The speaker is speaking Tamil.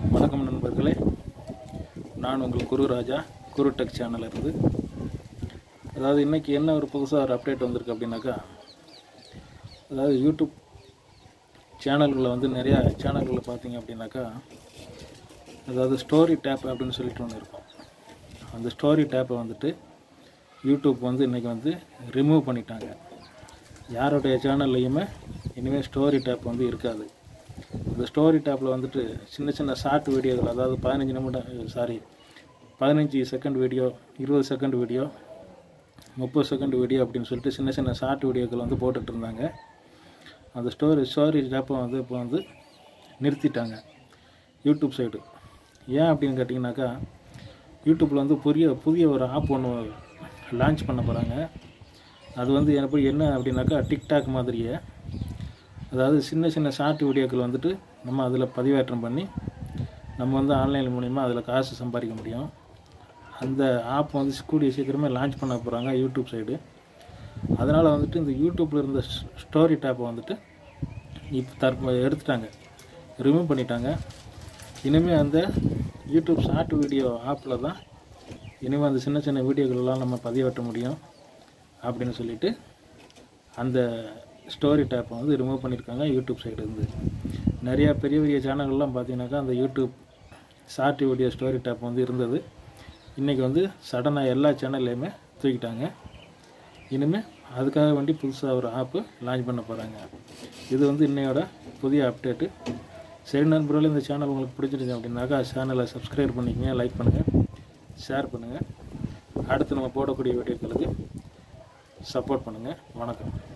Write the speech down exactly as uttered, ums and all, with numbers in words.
வணக்கம் நண்பர்களே, நான் உங்கள் குரு ராஜா குரு டெக் சேனல் இருந்து. அதாவது இன்றைக்கி என்ன ஒரு புதுசாக ஒரு அப்டேட் வந்திருக்கு அப்படின்னாக்கா, அதாவது யூடியூப் சேனல்களில் வந்து நிறையா சேனல்களில் பார்த்தீங்க அப்படின்னாக்கா, அதாவது ஸ்டோரி டேப் அப்படின்னு சொல்லிட்டு ஒன்று இருக்கும். அந்த ஸ்டோரி டேப்பை வந்துட்டு யூடியூப் வந்து இன்றைக்கி வந்து ரிமூவ் பண்ணிட்டாங்க. யாருடைய சேனல்லையுமே இனிமேல் ஸ்டோரி டேப் வந்து இருக்காது. இந்த ஸ்டோரி டேப்பில் வந்துட்டு சின்ன சின்ன ஷார்ட் வீடியோகள், அதாவது பதினஞ்சு நிமிடம் சாரி பதினஞ்சு செகண்ட் வீடியோ, இருபது செகண்ட் வீடியோ, முப்பது செகண்ட் வீடியோ அப்படின்னு சொல்லிட்டு சின்ன சின்ன ஷார்ட் வீடியோக்கள் வந்து போட்டுட்டு இருந்தாங்க. அந்த ஸ்டோரி ஸ்டோரி டேப்பை வந்து இப்போ வந்து நிறுத்திட்டாங்க யூடியூப் சைடு. ஏன் அப்படின்னு கேட்டிங்கனாக்கா, யூடியூப்பில் வந்து புதிய புதிய ஒரு ஆப் ஒன்று லான்ச் பண்ண போகிறாங்க. அது வந்து எப்படி என்ன அப்படின்னாக்கா, டிக்டாக் மாதிரியே, அதாவது சின்ன சின்ன ஷார்ட் வீடியோக்கள் வந்துட்டு நம்ம அதில் பதிவேற்றம் பண்ணி நம்ம வந்து ஆன்லைன் மூலிமா அதில் காசு சம்பாதிக்க முடியும். அந்த ஆப் வந்து கூடிய சீக்கிரமே லான்ச் பண்ண போகிறாங்க யூடியூப் சைடு. அதனால் வந்துட்டு இந்த யூடியூப்பில் இருந்த ஸ்டோரி டேப்பை வந்துட்டு இப்போ தற்ப எடுத்துட்டாங்க, ரிமூவ் பண்ணிட்டாங்க. இனிமேல் அந்த யூடியூப் ஷார்ட் வீடியோ ஆப்பில் தான் இனிமேல் அந்த சின்ன சின்ன வீடியோக்கள்லாம் நம்ம பதிவேற்ற முடியும் அப்படின்னு சொல்லிட்டு அந்த ஸ்டோரி டேப்பை வந்து ரிமூவ் பண்ணியிருக்காங்க யூடியூப் சைடு இருந்து. நிறையா பெரிய பெரிய சேனல்கள்லாம் பார்த்தீங்கன்னாக்கா அந்த YouTube short video story tab வந்து இருந்தது. இன்றைக்கி வந்து சடனாக எல்லா சேனல்லையுமே தூக்கிட்டாங்க. இனிமேல் அதுக்காக வேண்டி புதுசாக ஒரு ஆப்பு லான்ச் பண்ண போகிறாங்க. இது வந்து இன்னையோட புதிய அப்டேட்டு. சரி நண்பர்களே, இந்த சேனல் உங்களுக்கு பிடிச்சிருச்சு அப்படின்னாக்கா சேனலை சப்ஸ்கிரைப் பண்ணிக்கங்க, லைக் பண்ணுங்கள், ஷேர் பண்ணுங்கள். அடுத்து நம்ம போடக்கூடிய வீடியோக்களுக்கு சப்போர்ட் பண்ணுங்கள். வணக்கம்.